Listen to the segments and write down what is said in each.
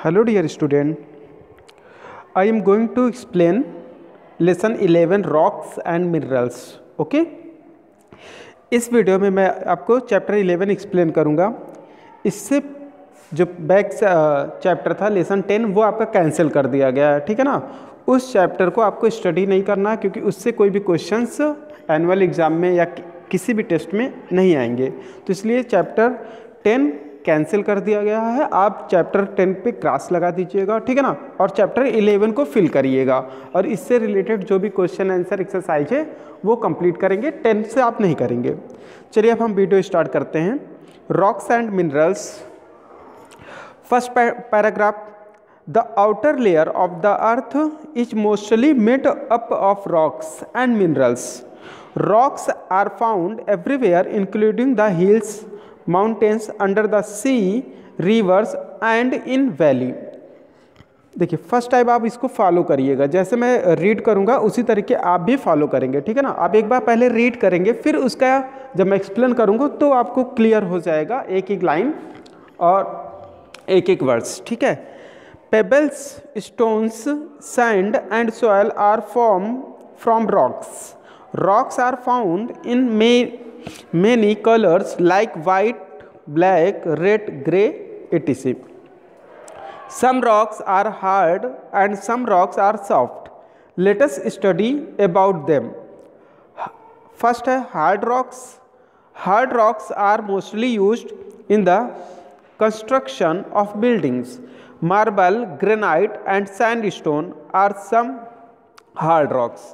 Hello dear student, I am going to explain lesson 11 rocks and minerals. Okay? इस video में मैं आपको chapter 11 explain करूँगा। इससे जो बैक चैप्टर था लेसन 10 वो आपका कैंसिल कर दिया गया है, ठीक है ना। उस चैप्टर को आपको स्टडी नहीं करना है क्योंकि उससे कोई भी क्वेश्चंस एनुअल एग्ज़ाम में या किसी भी टेस्ट में नहीं आएंगे, तो इसलिए चैप्टर 10 कैंसिल कर दिया गया है। आप चैप्टर 10 पे क्रॉस लगा दीजिएगा, ठीक है ना, और चैप्टर 11 को फिल करिएगा और इससे रिलेटेड जो भी क्वेश्चन आंसर एक्सरसाइज है वो कंप्लीट करेंगे। 10 से आप नहीं करेंगे। चलिए अब हम वीडियो स्टार्ट करते हैं। Rocks and minerals. First paragraph, the outer layer of the earth is mostly made up of rocks and minerals. Rocks are found everywhere including the hills, mountains, under the sea, rivers and in valley. देखिए first type आप इसको follow करिएगा, जैसे मैं read करूंगा उसी तरीके आप भी फॉलो करेंगे, ठीक है ना। आप एक बार पहले रीड करेंगे, फिर उसका जब मैं एक्सप्लेन करूंगा तो आपको क्लियर हो जाएगा एक एक लाइन और एक एक वर्ड्स, ठीक है। Pebbles, stones, sand and soil are form from rocks. Rocks are found in many colors like white, black, red, gray, etc. Some rocks are hard and some rocks are soft. Let us study about them. First है hard rocks. Hard rocks are mostly used in the construction of buildings. Marble, granite and sandstone are some hard rocks.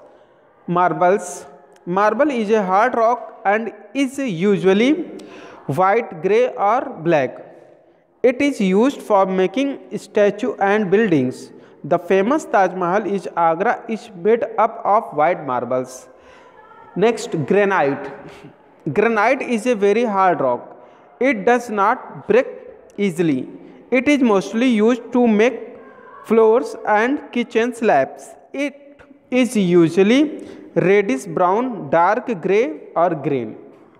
Marble is a hard rock and is usually white, gray or black. It is used for making statues and buildings. The famous Taj Mahal in Agra is made up of white marbles. Next, granite. Granite is a very hard rock. It does not break easily. It is mostly used to make floors and kitchen slabs. It is usually reddish brown, dark grey और green.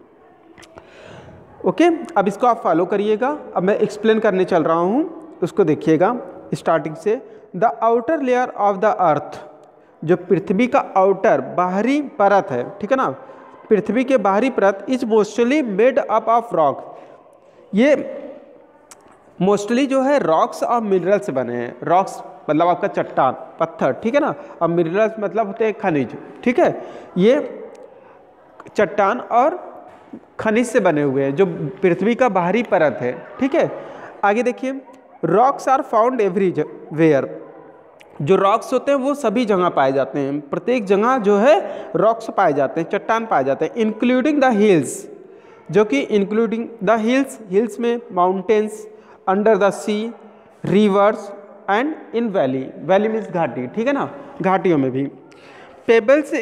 Okay, अब इसको आप follow करिएगा। अब मैं explain करने चल रहा हूँ, उसको देखिएगा स्टार्टिंग से। The outer layer of the earth, जो पृथ्वी का आउटर बाहरी परत है, ठीक है ना, पृथ्वी के बाहरी परत is mostly made up of rock. ये मोस्टली जो है रॉक्स और मिनरल से बने हैं. रॉक्स मतलब आपका चट्टान, पत्थर, ठीक है ना, और मिनरल्स मतलब होते हैं खनिज, ठीक है। ये चट्टान और खनिज से बने हुए हैं जो पृथ्वी का बाहरी परत है, ठीक है। आगे देखिए, रॉक्स आर फाउंड एवरीवेयर. जो रॉक्स होते हैं वो सभी जगह पाए जाते हैं, प्रत्येक जगह जो है रॉक्स पाए जाते हैं, चट्टान पाए जाते हैं. इंक्लूडिंग द हिल्स, जो कि इंक्लूडिंग द हिल्स में mountains, under the sea, rivers and in valley. Valley means घाटी, ठीक है ना, घाटियों में भी. Pebbles,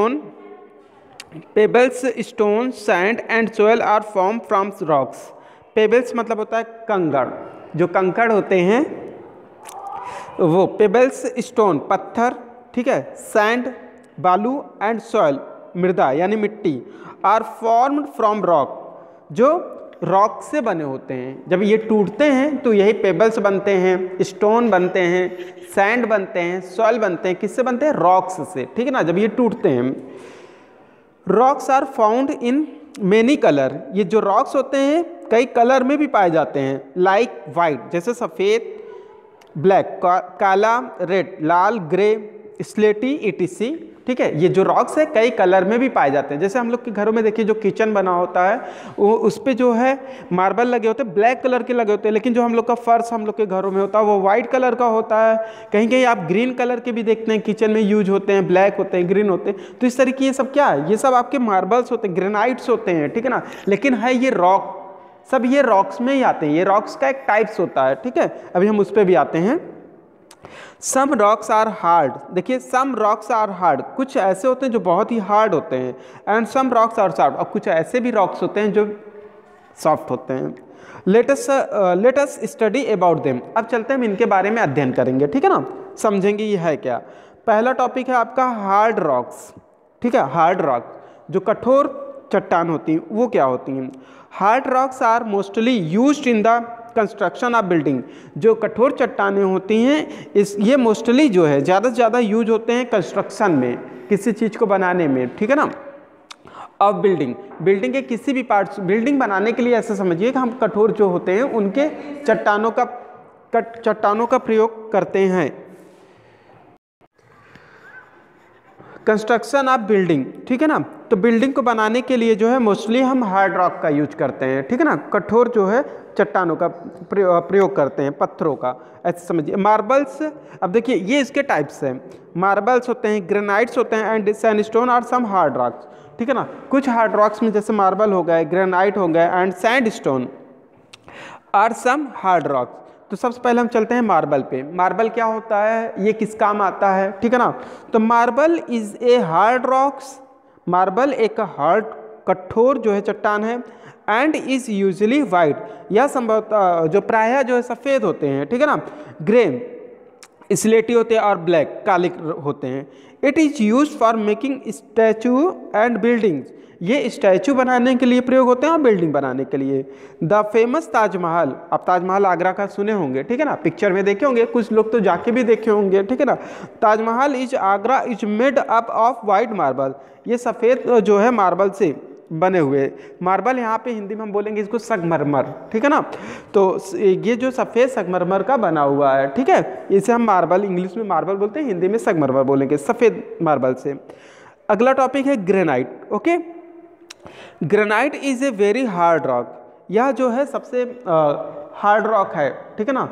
stone, sand and soil are form from rocks. Pebbles मतलब होता है कंकड़, जो कंकड़ होते हैं वो. पेबल्स स्टोन पत्थर, ठीक है. सैंड बालू एंड सॉयल मृदा यानी मिट्टी. आर फॉर्म्ड फ्रॉम रॉक, जो रॉक से बने होते हैं. जब ये टूटते हैं तो यही पेबल्स बनते हैं, स्टोन बनते हैं, सैंड बनते हैं, सॉइल बनते हैं. किससे बनते हैं? रॉक्स से, ठीक है ना, जब ये टूटते हैं. Rocks are found in many colour. ये जो रॉक्स होते हैं कई कलर में भी पाए जाते हैं. लाइक वाइट जैसे सफ़ेद, ब्लैक काला, रेड लाल, ग्रे, स्लेटी etc. ठीक है, ये जो रॉक्स है कई कलर में भी पाए जाते हैं. जैसे हम लोग के घरों में देखिए जो किचन बना होता है वो उस पर जो है मार्बल लगे होते हैं, ब्लैक कलर के लगे होते हैं, लेकिन जो हम लोग का फर्श हम लोग के घरों में होता है वो वाइट कलर का होता है. कहीं कहीं आप ग्रीन कलर के भी देखते हैं किचन में यूज होते हैं, ब्लैक होते हैं, ग्रीन होते हैं. तो इस तरीके ये सब क्या है? ये सब आपके मार्बल्स होते हैं, ग्रेनाइट्स होते हैं, ठीक है ना. लेकिन है ये रॉक, सब ये रॉक्स में ही आते हैं. ये रॉक्स का एक टाइप्स होता है, ठीक है. अभी हम उस पर भी आते हैं. Some rocks are hard. देखिए सम रॉक्स आर हार्ड, कुछ ऐसे होते हैं जो बहुत ही हार्ड होते हैं. And some rocks are soft, और कुछ ऐसे भी रॉक्स होते हैं जो सॉफ्ट होते हैं. Let us study about them. अब चलते हैं, हम इनके बारे में अध्ययन करेंगे, ठीक है ना, समझेंगे ये है क्या. पहला टॉपिक है आपका हार्ड रॉक्स, ठीक है. हार्ड रॉक जो कठोर चट्टान होती हैं वो क्या होती हैं? Hard rocks are mostly used in the construction of building. जो कठोर चट्टानें होती हैं ये मोस्टली जो है ज़्यादा से ज़्यादा यूज होते हैं कंस्ट्रक्शन में, किसी चीज़ को बनाने में, ठीक है ना। ऑफ बिल्डिंग, बिल्डिंग के किसी भी पार्ट्स, बिल्डिंग बनाने के लिए ऐसा समझिए कि हम कठोर जो होते हैं उनके चट्टानों का प्रयोग करते हैं। कंस्ट्रक्शन ऑफ बिल्डिंग, ठीक है ना। तो बिल्डिंग को बनाने के लिए जो है मोस्टली हम हार्ड रॉक का यूज करते हैं, ठीक है ना, कठोर जो है चट्टानों का प्रयोग करते हैं, पत्थरों का, ऐसे समझिए। मार्बल्स, अब देखिए ये इसके टाइप्स हैं, मार्बल्स होते हैं, ग्रेनाइट्स होते हैं एंड सैंडस्टोन और सम हार्ड रॉक्स, ठीक है ना। कुछ हार्ड रॉक्स में जैसे मार्बल हो गए, ग्रेनाइट हो गए and sandstone are some hard rocks. तो सबसे पहले हम चलते हैं मार्बल पे। मार्बल क्या होता है, ये किस काम आता है, ठीक है ना। तो marble is a hard rocks, marble एक हार्ड कठोर जो है चट्टान है एंड इज यूजुअली वाइट, यह संभवतः जो प्रायः जो है सफ़ेद होते हैं, ठीक है ना, ग्रे स्लेटी होते हैं और ब्लैक काले होते हैं। It is use for making statue and buildings, ये स्टैचू बनाने के लिए प्रयोग होते हैं और बिल्डिंग बनाने के लिए। द फेमस ताजमहल, आप ताजमहल आगरा का सुने होंगे, ठीक है ना, पिक्चर में देखे होंगे, कुछ लोग तो जाके भी देखे होंगे, ठीक है ना। Taj Mahal is Agra is made up of white marble, ये सफ़ेद जो है मार्बल से बने हुए। मार्बल यहाँ पे हिंदी में हम बोलेंगे इसको संगमरमर, ठीक है ना। तो ये जो सफ़ेद संगमरमर का बना हुआ है, ठीक है, इसे हम मार्बल, इंग्लिश में मार्बल बोलते हैं, हिंदी में संगमरमर बोलेंगे, सफ़ेद मार्बल से। अगला टॉपिक है granite. Okay, granite is a very hard rock, यह जो है सबसे हार्ड रॉक है, ठीक है ना।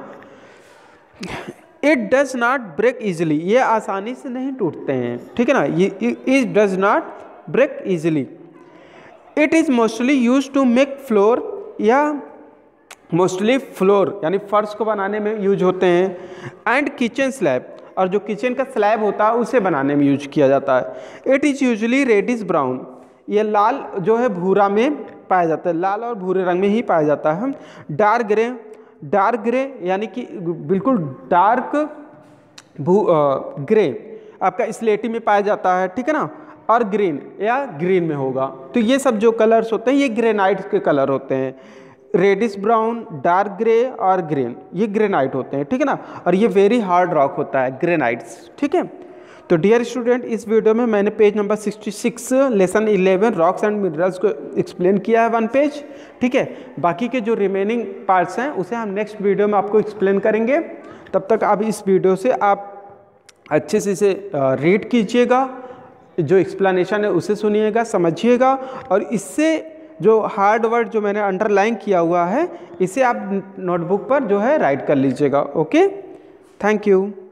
It does not break easily, ये आसानी से नहीं टूटते हैं, ठीक है ना, ये it does not break easily. It is mostly use to make floor, या मोस्टली फ्लोर यानी फर्श को बनाने में यूज होते हैं एंड किचन स्लैब, और जो किचन का स्लैब होता है उसे बनाने में यूज किया जाता है। It is usually reddish brown, ये लाल जो है भूरा में पाया जाता है, लाल और भूरे रंग में ही पाया जाता है। डार्क ग्रे, डार्क ग्रे यानी कि बिल्कुल डार्क ग्रे आपका स्लेटी में पाया जाता है, ठीक है ना, और ग्रीन या ग्रीन में होगा। तो ये सब जो कलर्स होते हैं ये ग्रेनाइट के कलर होते हैं, रेडिश ब्राउन, डार्क ग्रे और ग्रीन, ये ग्रेनाइट होते हैं, ठीक है ना। और ये वेरी हार्ड रॉक होता है ग्रेनाइट्स, ठीक है। तो डियर स्टूडेंट, इस वीडियो में मैंने page number 66 lesson 11 rocks and minerals को एक्सप्लेन किया है 1 पेज, ठीक है। बाकी के जो रिमेनिंग पार्ट्स हैं उसे हम नेक्स्ट वीडियो में आपको एक्सप्लेन करेंगे। तब तक आप इस वीडियो से आप अच्छे से इसे रीड कीजिएगा, जो एक्सप्लेनेशन है उसे सुनिएगा, समझिएगा, और इससे जो हार्ड वर्ड जो मैंने अंडरलाइन किया हुआ है इसे आप नोटबुक पर जो है राइट कर लीजिएगा। Okay, thank you.